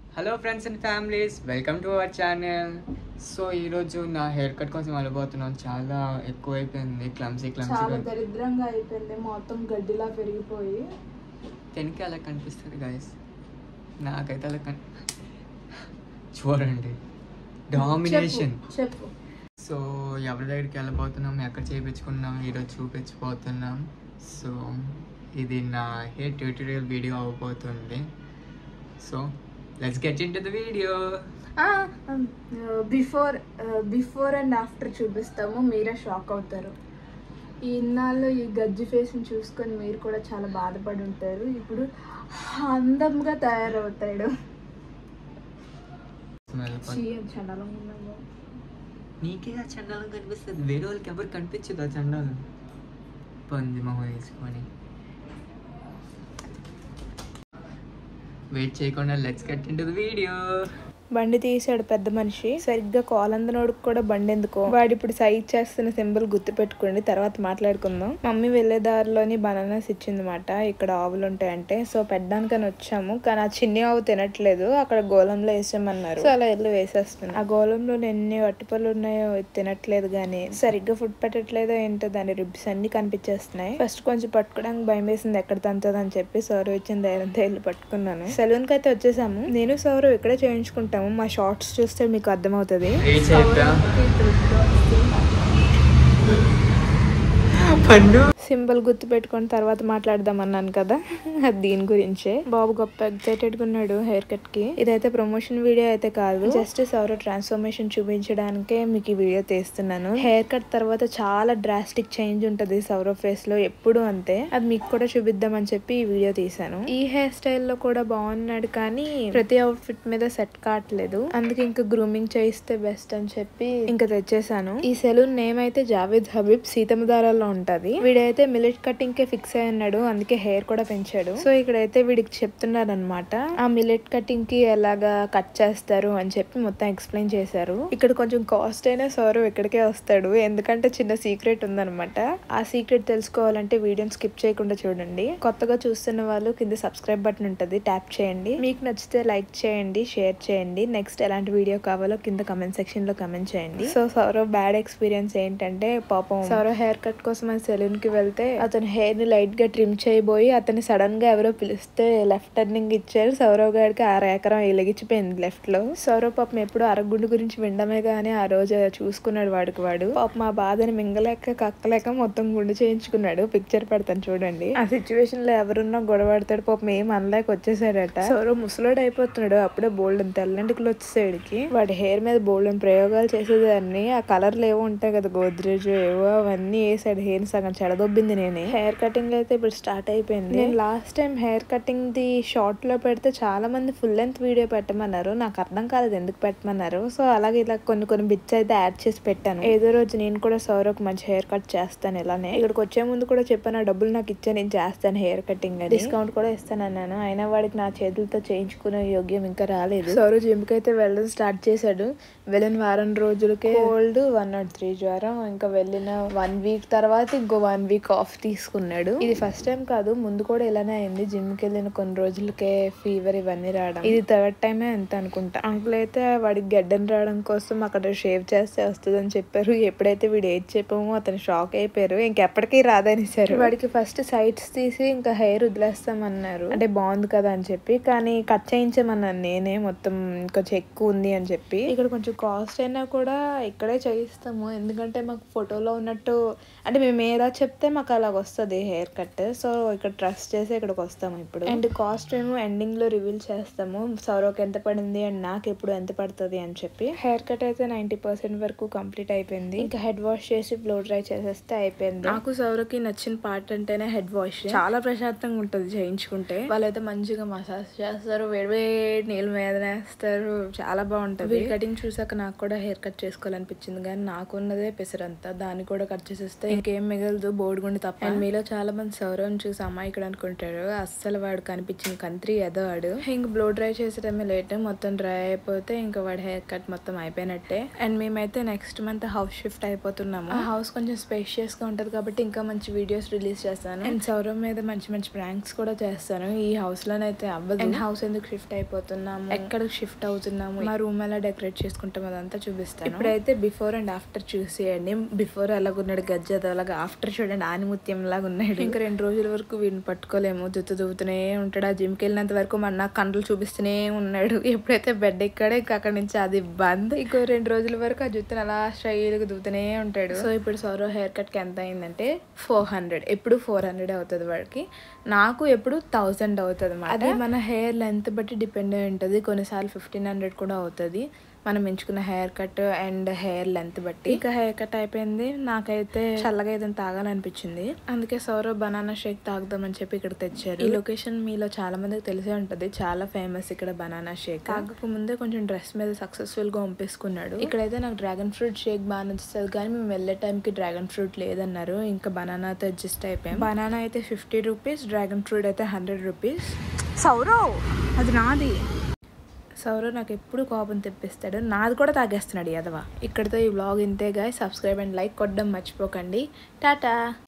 Hello friends and families, welcome to our channel. So ఈరోజు నా hair cut కోసం వెళ్ళబోతున్నాను. చాలా ఎక్కువైపోయింది, చాలా దరిద్రంగా అయిపోయింది, మొత్తం గడ్డిలా పెరిగిపోయి. తెనికి అలా కనిపిస్తుంది గైస్, నాకైతే అలా చూడండి డామినేషన్. చెప్పు. సో ఎవరి దగ్గరికి వెళ్ళబోతున్నాం, ఎక్కడ చేయించుకున్నాం, ఈరోజు చూపించబోతున్నాం. సో ఇది నా హెయిర్ ట్యూటోరియల్ వీడియో అవ్వబోతుంది. So let's get into the video. Before and after చూపిస్తాము, మీరే షాక్ అవుతారు. ఈ ఇన్నాళ్ళు ఈ గజ్జి ఫేస్ని చూసుకొని మీరు కూడా చాలా బాధపడి ఉంటారు. ఇప్పుడు అందంగా తయారవుతాడు. నీకే ఆ చండాలం కనిపిస్తుంది, వేరే వాళ్ళకి ఎవరు కనిపించదు ఆ చండాలం. పంది మొహం వేసుకొని వెయిట్ చేయకుండా let's get into the video. బండి తీసాడు పెద్ద మనిషి, సరిగ్గా కోలందనోడికి కూడా బండి ఎందుకో. వాడు ఇప్పుడు సైజ్ చేస్తున్న సింబల్ గుర్తు పెట్టుకోండి, తర్వాత మాట్లాడుకుందాం. మమ్మీ వెళ్లే దారిలోని బనానాస్ ఇచ్చిందన్నమాట. ఇక్కడ ఆవులు ఉంటాయంటే, సో పెట్టడానికని వచ్చాము. కానీ ఆ చిన్ని ఆవు తినట్లేదు, అక్కడ గోళంలో వేసామన్నారు. సో అలా వెళ్ళి వేసేస్తున్నాం. ఆ గోళంలో ఎన్ని అట్టిపళ్ళు ఉన్నాయో తినట్లేదు, గానీ సరిగ్గా ఫుడ్ పెట్టట్లేదో ఏంటో దాని రిబ్స్ అన్ని కనిపించేస్తున్నాయి. ఫస్ట్ కొంచెం పట్టుకోవడానికి భయం వేసింది, ఎక్కడ తంతదని చెప్పి సౌరవ్ ఇచ్చిన ధైర్యంతో వెళ్ళి పట్టుకున్నాను. సెలూన్ కి అయితే వచ్చేసాము. నేను సౌరవ్ ఇక్కడే చేయించుకుంటాము. మా షార్ట్స్ చూస్తే మీకు అర్థమవుతుంది. సింబల్ గుర్తు పెట్టుకొని తర్వాత మాట్లాడదాం అన్నాను కదా, దీని గురించే. బాబు గొప్ప ఎక్సైటెడ్ గా ఉన్నాడు హెయిర్ కట్ కి. ఇదైతే ప్రమోషన్ వీడియో అయితే కాదు, జస్ట్ సౌరవ్ ట్రాన్స్ఫర్మేషన్ చూపించడానికే మీకు ఈ వీడియో తీస్తున్నాను. హెయిర్ కట్ తర్వాత చాలా డ్రాస్టిక్ చేంజ్ ఉంటది సౌరవ్ ఫేస్ లో, ఎప్పుడు అంతే. అది మీకు కూడా చూపిద్దామని చెప్పి ఈ వీడియో తీసాను. ఈ హెయిర్ స్టైల్ లో కూడా బాగున్నాడు, కానీ ప్రతి అవుట్ ఫిట్ మీద సెట్ కావట్లేదు. అందుకే ఇంకా గ్రూమింగ్ చేయిస్తే బెస్ట్ అని చెప్పి ఇంకా తెచ్చేసాను. ఈ సెలూన్ నేమ్ అయితే జావేద్ హబీబ్, సీతమ్మధారాలో ఉంటది. వీడైతే మిలెట్ కటింగ్ కే ఫిక్స్ అయి ఉన్నాడు, అందుకే హెయిర్ కూడా పెంచాడు. సో ఇక్కడైతే వీడికి చెప్తున్నారు అనమాట, ఆ మిలెట్ కటింగ్ కి ఎలాగా కట్ చేస్తారు అని చెప్పి మొత్తం ఎక్స్ప్లెయిన్ చేశారు. ఇక్కడ కొంచెం కాస్ట్ అయినా సౌరవ్ ఇక్కడికే వస్తాడు, ఎందుకంటే చిన్న సీక్రెట్ ఉందనమాట. ఆ సీక్రెట్ తెలుసుకోవాలంటే వీడియోని స్కిప్ చేయకుండా చూడండి. కొత్తగా చూస్తున్న వాళ్ళు కింద సబ్స్క్రైబ్ బటన్ ఉంటుంది, ట్యాప్ చేయండి. మీకు నచ్చితే లైక్ చేయండి, షేర్ చేయండి. నెక్స్ట్ ఎలాంటి వీడియో కావాలో కింద కమెంట్ సెక్షన్ లో కమెంట్ చేయండి. సో సౌరవ్ బ్యాడ్ ఎక్స్పీరియన్స్ ఏంటంటే, పాపం సౌరవ్ హెయిర్ కట్ కోసం సెలూన్ కి వెళ్తే అతను హెయిర్ ని లైట్ గా ట్రిమ్ చేయబోయి అతన్ని సడన్ గా ఎవరో పిలిస్తే లెఫ్ట్ టర్నింగ్ ఇచ్చారు. సౌరవ్ గారికి 6 ఎకరం ఎలిగించిపోయింది లెఫ్ట్ లో. సౌరవ్ పాపం ఎప్పుడు అరగుండు గురించి వినడమే గానీ ఆ రోజు చూసుకున్నాడు వాడికి వాడు. పాపం ఆ బాధని మింగలేక కక్కలేక మొత్తం గుండు చేయించుకున్నాడు. పిక్చర్ పెడతాను చూడండి. ఆ సిచ్యువేషన్ లో ఎవరున్నా గొడవడతాడు, పాపం ఏం అనలేక వచ్చేసాడట. సౌరవ్ ముసలోడు అయిపోతున్నాడు, అప్పుడే బోల్డ్ తెల్లంటికలు వచ్చేసాడికి. వాడి హెయిర్ మీద బోల్డ్ ప్రయోగాలు చేసేదాన్ని. ఆ కలర్లు ఏవో ఉంటాయి కదా, గోద్రేజ్ ఏవో, అవన్నీ వేసాడు. హెయిర్ సగం చెడదొబ్బింది నేనే. హెయిర్ కటింగ్ అయితే ఇప్పుడు స్టార్ట్ అయిపోయింది. నేను లాస్ట్ టైం హెయిర్ కటింగ్ ది షార్ట్ లో పెడితే చాలా మంది ఫుల్ లెంత్ వీడియో పెట్టమన్నారు. నాకు అర్థం కాలేదు ఎందుకు పెట్టమన్నారు. సో అలాగే ఇలా కొన్ని బిట్స్ అయితే యాడ్ చేసి పెట్టాను. ఏదో రోజు నేను కూడా సౌరవ్కి మంచి హెయిర్ కట్ చేస్తాను ఇలానే. ఇక్కడికి వచ్చే ముందు కూడా చెప్పాను, ఆ డబ్బులు నాకు ఇచ్చా, నేను చేస్తాను హెయిర్ కటింగ్ అని. డిస్కౌంట్ కూడా ఇస్తాను అన్నాను. అయినా వాడికి నా చేతులతో చేయించుకునే యోగ్యం ఇంకా రాలేదు. సౌరవ్ జిమ్ కి అయితే వెళ్ళడం స్టార్ట్ చేశాడు. వెళ్ళిన వారం రోజులకే కోల్డ్, 103 జ్వరం. ఇంకా వెళ్ళిన 1 వీక్ తర్వాత ఇంకో 1 వీక్ ఆఫ్ తీసుకున్నాడు. ఇది ఫస్ట్ టైం కాదు, ముందు కూడా ఇలానే అయింది. జిమ్ కి వెళ్ళిన కొన్ని రోజులకే ఫీవర్ ఇవన్నీ రావడం. ఇది థర్డ్ టైమే ఎంత అనుకుంటా. అంకుల్ అయితే వాడికి గడ్డని రావడం కోసం అక్కడ షేవ్ చేస్తే వస్తుందని చెప్పారు. ఎప్పుడైతే వీడు ఏది చెప్పామో అతను షాక్ అయిపోయారు, ఇంకెప్పటికీ రాదనిసారు. వాడికి ఫస్ట్ సైడ్స్ తీసి ఇంకా హెయిర్ వదిలేస్తామన్నారు, అంటే బాగుంది కదా అని చెప్పి. కానీ కట్ చేయించమన్నాను నేనే, మొత్తం కొంచెం ఎక్కువ ఉంది అని చెప్పి. ఇక్కడ కొంచెం కాస్ట్ అయినా కూడా ఇక్కడే చేయిస్తాము, ఎందుకంటే మాకు ఫోటోలో ఉన్నట్టు, అంటే మేము ఏదా చెప్తే మాకు అలాగ వస్తుంది హెయిర్ కట్. సో ఇక్కడ ట్రస్ట్ చేసి ఇక్కడికి వస్తాము ఇప్పుడు. అండ్ కాస్ట్ ఏమో ఎండింగ్ లో రివీల్ చేస్తాము, సౌరవ్కి ఎంత పడింది అండ్ నాకు ఎప్పుడు ఎంత పడుతుంది అని చెప్పి. హెయిర్ కట్ అయితే 90% వరకు కంప్లీట్ అయిపోయింది. ఇంకా హెడ్ వాష్ చేసి బ్లో డ్రై చేసేస్తే అయిపోయింది. నాకు సౌరవ్కి నచ్చిన పార్ట్ అంటేనే హెడ్ వాష్. చాలా ప్రశాంతంగా ఉంటుంది చేయించుకుంటే. వాళ్ళైతే మంచిగా మసాజ్ చేస్తారు, వేడివేడి నీళ్ళు మీద వేస్తారు, చాలా బాగుంటది. కటింగ్ చూసాక నాకు కూడా హెయిర్ కట్ చేసుకోవాలనిపించింది, కానీ నాకున్నదే పెసరంతా, దాన్ని కూడా కట్ చేసేస్తే ఇంకేం మిగలదు, బోర్డు బోడిగుండి తప్ప. అండ్ మీలో చాలా మంది సౌరవ్ చూసి అమ్మాయికుడు అనుకుంటారు. అస్సలు వాడు కనిపించిన కంత్రి ఏదో వాడు. ఇంక బ్లో డ్రై చేసేటమే లేట్, మొత్తం డ్రై అయిపోతే ఇంకా వాడి హెయిర్ కట్ మొత్తం అయిపోయినట్టే. అండ్ మేమైతే నెక్స్ట్ మంత్ హౌస్ షిఫ్ట్ అయిపోతున్నాము. ఆ హౌస్ కొంచెం స్పేషియస్ గా ఉంటది కాబట్టి ఇంకా మంచి వీడియోస్ రిలీజ్ చేస్తాను. అండ్ సౌరవ్ మీద మంచి మంచి ప్రాంక్స్ కూడా చేస్తాను. ఈ హౌస్ లోనైతే అవ్వదు. అండ్ హౌస్ ఎందుకు షిఫ్ట్ అయిపోతున్నాము, ఎక్కడికి షిఫ్ట్ అవుతున్నాము, మా రూమ్ ఎలా డెకరేట్ చేసుకుంటాం అదంతా చూపిస్తాను. ఇప్పుడైతే బిఫోర్ అండ్ ఆఫ్టర్ చూసేయండి. బిఫోర్ అలాగున్నాడు గజ్జ, అలాగా ఆఫ్టర్ చూడండి ఆనిముత్యం లాగా ఉన్నాడు. ఇంకా 2 రోజుల వరకు వీడిని పట్టుకోలేము, జుత్తు దువ్వుతూనే ఉంటాడు. ఆ జిమ్కి వెళ్ళినంత వరకు మన కండ్లు చూపిస్తూనే ఉన్నాడు. ఎప్పుడైతే బెడ్ ఎక్కాడో ఇంకా అక్కడి నుంచి అది బంద్. ఇంకో 2 రోజుల వరకు ఆ జుత్తుని అలా స్టైల్గా దువ్వుతూనే ఉంటాడు. సో ఇప్పుడు సౌరవ్ హెయిర్ కట్ కి ఎంత అయిందంటే 400. ఎప్పుడు 400 అవుతుంది వాడికి, నాకు ఎప్పుడు 1000 అవుతుంది. అది మన హెయిర్ లెంత్ బట్టి డిపెండ్ అయి ఉంటుంది. కొన్నిసార్లు 1500 కూడా అవుతుంది, మనం ఎంచుకున్న hair cut and hair length బట్టి. ఇంకా హెయిర్ కట్ అయిపోయింది, నాకైతే చల్లగా ఏదైనా తాగాలనిపించింది. అందుకే సౌరవ్ బనానా షేక్ తాగుదామని చెప్పి ఇక్కడ తెచ్చారు. ఈ లొకేషన్ మీలో చాలా మందికి తెలిసే ఉంటది, చాలా ఫేమస్ ఇక్కడ బనానా షేక్. తాగక ముందే కొంచెం డ్రెస్ మీద సక్సెస్ఫుల్ గా పంపేసుకున్నాడు. ఇక్కడైతే నాకు డ్రాగన్ ఫ్రూట్ షేక్ బాగా నచ్చుతుంది, కానీ మేము వెళ్ళే టైంకి డ్రాగన్ ఫ్రూట్ లేదన్నారు. ఇంకా బనానాతో అడ్జస్ట్ అయిపోయాం. బనానా అయితే 50 రూపీస్, డ్రాగన్ ఫ్రూట్ అయితే 100 రూపీస్. సౌరవ్ అది నాది. సౌరవ్ నాకు ఎప్పుడు కోపం తెప్పిస్తాడు, నాది కూడా తాగేస్తున్నాడు ఎదవా. ఇక్కడితో ఈ వ్లాగ్ ఇంతే గాయ్స్. సబ్స్క్రైబ్ అండ్ లైక్ కొట్టడం మర్చిపోకండి. టాటా.